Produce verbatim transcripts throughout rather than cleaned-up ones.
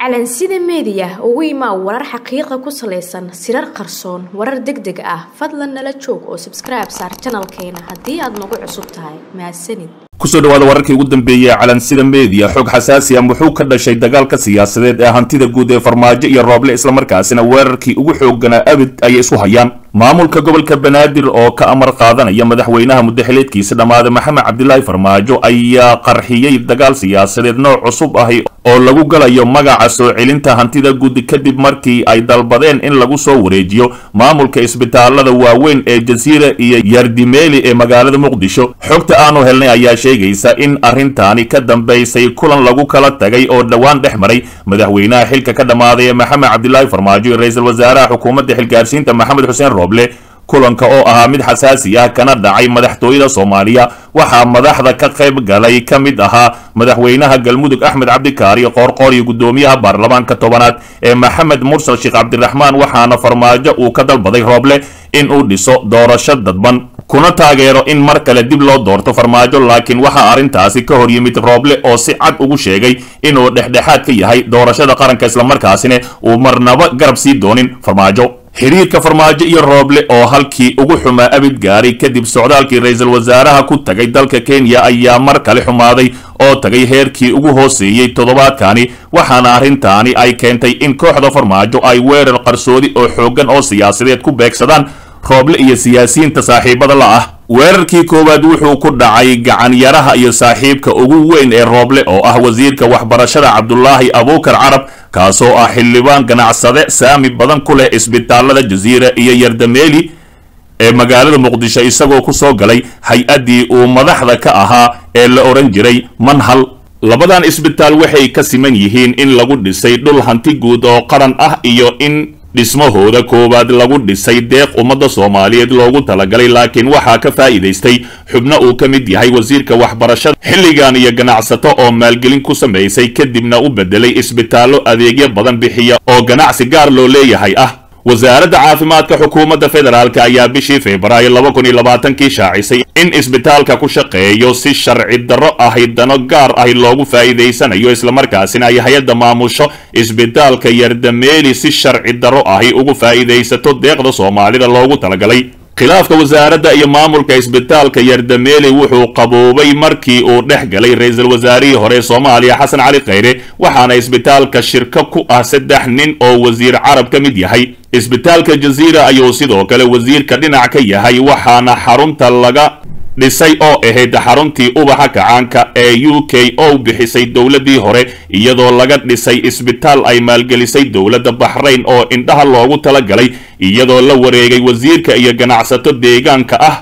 calansida media ugu imaa warar xaqiiqo ku saleysan sirar qarsoon warar degdeg ah fadlan nala joog oo subscribe saar channelkeena hadii aad nagu cusub tahay mahadsanid kusoo dhawaada wararkii ugu dambeeyay calansida media xog xasaasi ah wuxuu ka dhashay dagaalka siyaasadeed ee hantida guud ee farmaajo iyo rooble isla markaasina weerarkii ugu xoogana abid ay isu hayaan maamulka gobolka banaadir oo ka amar qaadanaya madaxweynaha muddaxileedkiisa dhamaada maxamed cabdilaahi farmaajo ayaa qarxiyay dagaal siyaasadeed nooc cusub ah oo lagu galayo magaca soo celinta hantida guud kadib markii ay dalbadeen in lagu soo wareejiyo maamulka isbitaalada waaweyn ee Jasiira iyo Yardimeeli ee magaalada Muqdisho xogta aanu helnay ayaa sheegaysa in arrintaani ka dambeysay kulan lagu kala tagay oo dhawaan dhex maray madaxweynaha xilka ka dhamaaday maxamed cabdilaahi farmaajo iyo ra'iisul wasaaraha xukuumadda xilgaarsiinta maxamed xuseen rooble kulanka oo ahaa mid xasaasi ah kana dhacay madaxtooyada Soomaaliya waxa madaxda ka qayb galay kamid ahaa madaxweynaha galmudug Axmed Cabdikaari Qoorqoor iyo gudoomiyaha baarlamaanka tobanaad ee Maxamed Mursal Sheekh Cabdiraxmaan waxaana farmaajo uu ka dalbaday rooble in uu dhiso doorasho dadban kuna taageero in mar kale dib loo doorto farmaajo laakiin waxa arintaasi ka hor yimid rooble oo si cad ugu sheegay inuu dhexdhexaad ka yahay doorashada qaranka isla markaasina uu marnaba garab sii doonin farmaajo xiriirka farmaajo iyo rooble oo halkii ugu xumaa abid gaaray kadib socdaalkii ra'iisul wasaaraha ku tagay dalka Kenya ayaa mar kale xumaaday oo tagay heerkii ugu hooseeyay toddobaadkani waxaana arrintaani ay keentay in kooxda farmaajo ay weerar qarsoodi oo xoogan oo siyaasadeed ku beegsadaan rooble iyo siyaasiyiinta saaxiibada la ah weerarkii koowaad wuxuu ku dhacay gacan yaraha iyo saaxiibka ugu weyn ee rooble oo ah wasiirka waxbarashada Cabdullaahi Abuukar Carab kaasoo ah xildhibaan ganacsade saami badan ku leh isbitaalada Jasiira iyo Yardimeeli ee magaalada Muqdisho isagoo ku soo galay hay-adii uu madaxda ka ahaa ee la oran jiray Manhal labadan isbitaal waxay ka siman yihiin in lagu dhisay dhul hanti guud oo qaran ah iyo in dhismahooda koowaad lagu dhisay deeq ummadda Soomaaliyeed loogu talagalay laakiin waxa ka faa'iideystay xubno uu ka mid yahay wasiirka waxbarashada xilligan iyo ganacsato oo maalgelin ku sameysay kadibna u bedelay isbitaallo adeegyo badan bixiya oo ganacsi gaar loo leeyahay ah wasaaradda caafimaadka xukuumadda federaalka ayaa bishii Febraayo laba kun iyo labaatan kii shaacisay in isbitaalka ku shaqeeyo si sharci darro ah dano gaar ah loogu faa'iideysanayo isla markaasina ay hay'adda maamusho isbitaalka Yardimeeli si sharci darro ah ugu faa'iideysato deeqda Soomaalida loogu talagalay khilaafka wasaaradda iyo maamulka isbitaalka Yardimeeli wuxuu qaboobay markii uu dhex galay ra'iisul wasaarihii hore Soomaaliya Xasan Cali Khayre waxaana isbitaalka shirka ku ah saddex nin oo wasiir carab ka mid yahay isbitaalka Jasiira ayuu sidoo kale wasiirka dhinac ka yahay waxaana xarunta laga dhisay oo ahayd xaruntii ubaxa kacaanka ee U K oo bixisay dawladii hore iyadoo laga dhisay isbitaal ay maalgelisay dawladda Bahrain oo indhaha loogu talagalay iyadoo la wareegay wasiirka iyo ganacsato deegaanka ah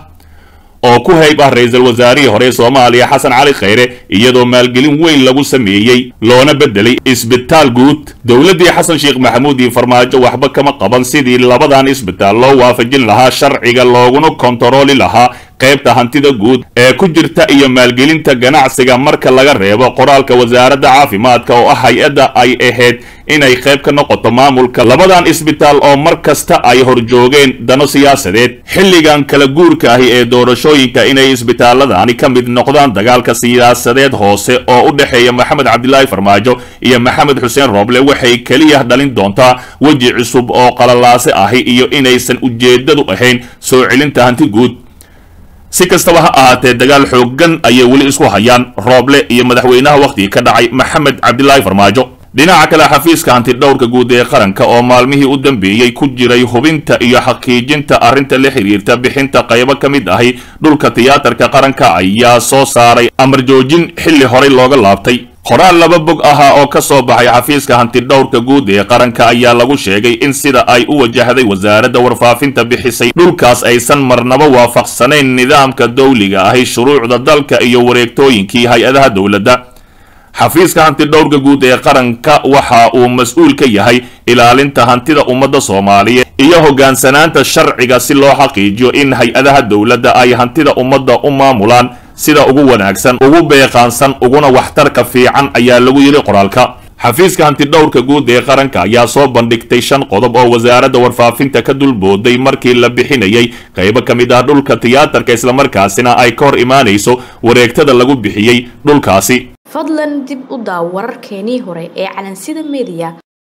oo ku hayb ah ra'iisul wasaarihii hore Soomaaliya Xasan Cali Khayre iyadoo maalgelin weyn lagu sameeyay loona bedelay isbitaal guud dawladii Xasan Sheekh Maxamuud iyo farmaajo waxba kama qaban sidii labadan isbitaal loo waafajin lahaa sharciga looguna kontarooli lahaa qaybta hantida guud ee ku jirta iyo maalgelinta ganacsiga marka laga reebo qoraalka wasaaradda caafimaadka oo ah hay'adda ay ahayd inay qayb ka noqoto maamulka labadan isbitaal oo markasta ay horjoogeen dano siyaasadeed xilligan kala guurka ah ee doorashooyinka inay isbitaaladani ka mid noqdaan dagaalka siyaasadeed hoose oo u dhaxeeya maxamed cabdilaahi farmaajo iyo maxamed xuseen rooble waxay kaliya dhalin doontaa waji cusub oo qalalaase ah iyo inaysan ujeedadu ahayn soo celinta hanti guud si kastaba ha ahaatee dagaal xoogan ayay weli isku hayaan rooble iyo madaxweynaha waqtiga ka dhacay maxamed cabdilaahi farmaajo dhinaca kale xafiiska hanti dhowrka guud ee qaranka oo maalmihii u dambeeyay ku jiray hubinta iyo xaqiijinta arrinta la xiriirta bixinta qaybo ka mid ah dhulka tiyaatarka qaranka ayaa soo saaray amar joojin xilli hore looga laabtay qoraal laba bog ahaa oo ka soo baxay xafiiska hanti dhowrka guud ee qaranka ayaa lagu sheegay in sida ay u wajahday wasaaradda warfaafinta bixisay dhulkaas aysan marnaba waafaqsanayn nidaamka dawliga ah shuruucda dalka iyo wareegtooyinkii hay'adaha dawladda xafiiska hanti dhowrka guud ee qaranka waxa uu mas'uul ka yahay ilaalinta hantida ummadda Soomaaliyeed iyo hogaansanaanta sharciga si loo xaqiijiyo in hay'adaha dawladda ay hantida ummadda u maamulaan sida ugu wanaagsan ugu beeqaansan uguna waxtarka fiican ayaa lagu yiri qoraalka xafiiska hanti dhowrka guud ee qaranka ayaa soo bandhigtay shan qodob oo wasaaradda warfaafinta ka dulbooday markii la bixinayay qaybo ka mid ah dhulka tiyaatarka isla markaasina ay ka hor imaanayso wareegtada lagu bixiyay dhulkaasi fadlan dib u daaw wararkeenii hore ee Calansida Media.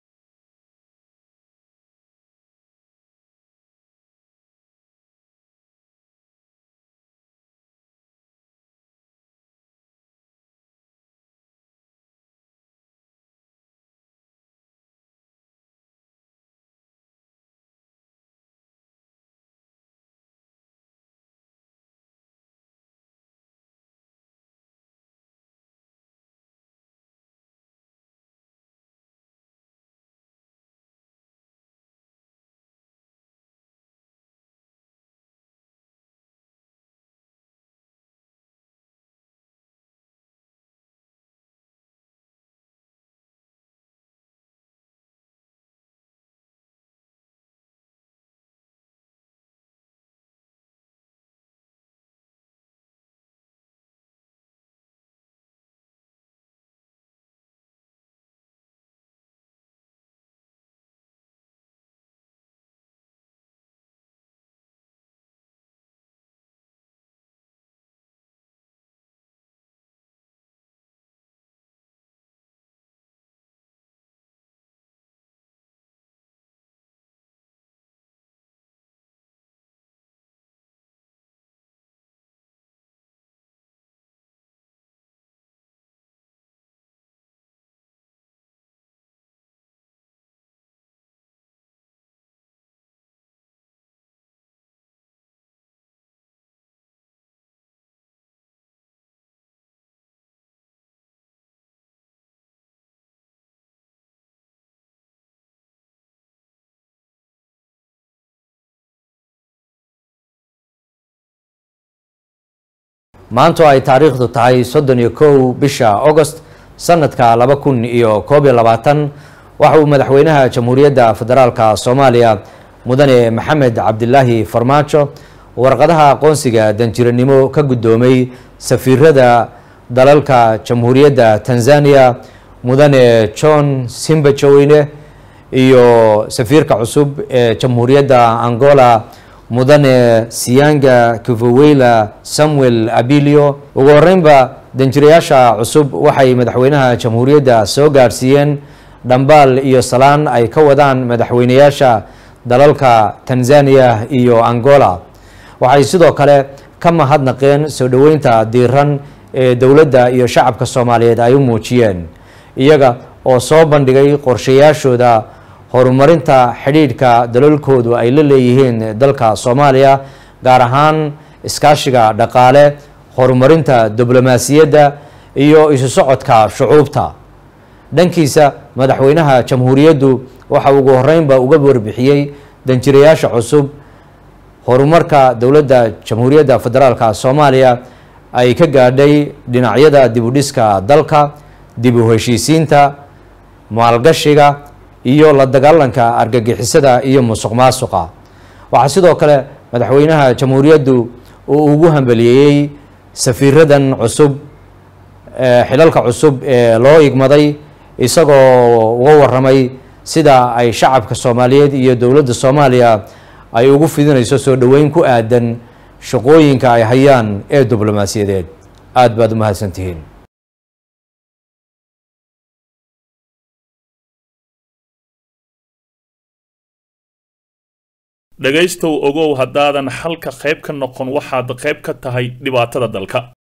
maanta ay taariikhdu tahay soddon iyo kow bisha August sanadka laba kun iyo koob iyo labaatan waxa uu madaxweynaha Jamhuuriyadda Federaalka Soomaaliya mudane Maxamed Cabdilaahi Farmaajo warqadaha aqoonsiga danjiranimo ka gudoomay safiirada dalalka Jamhuuriyadda Tanzania mudane John Simbachawene iyo safiirka cusub ee Jamhuuriyadda Angola mudane Sianga Kivowela Samuel Abilio ugu horeynba danjirayaasha cusub waxay madaxweynaha Jamhuuriyadda soo gaarsiiyeen dhambaal iyo salaan ay ka wadaan madaxweynayaasha dalalka Tanzania iyo Angola waxay sidoo kale ka mahadnaqeen soo dhaweynta diiran ee dawladda iyo shacabka Soomaaliyeed ay u muujiyeen iyaga oo soo bandhigay qorshayaashooda horumarinta xidhiidhka dalalkoodu ay la leeyihiin dalka Soomaaliya gaar ahaan iskaashiga dhaqaale horumarinta diblomaasiyadda iyo isu socodka shucuubta dhankiisa madaxweynaha jamhuuriyaddu waxa ugu horeynba uga warbixiyay danjirayaasha cusub horumarka dawladda Jamhuuriyadda Federaalka Soomaaliya ay ka gaadhay dhinacyada dib u dhiska dalka dib u heshiisiinta maalgashiga iyo la dagaalanka argagixisada iyo musuqmaasuqa waxa sidoo kale madaxweynaha jamhuuriyaddu uu ugu hambaliyay safiiradan cusub ee xilalka cusub ee loo igmaday isagoo uga waramay sida ay shacabka Soomaaliyeed iyo dawladda Soomaaliya ay ugu fidinayso soo dhaweyn ku aadan shaqooyinka ay hayaan ee diblomaasiyadeed aad baad u mahadsantihiin dhagaystow ogow haddaadan halka qayb ka noqon waxaad qayb ka tahay dhibaatada dalka.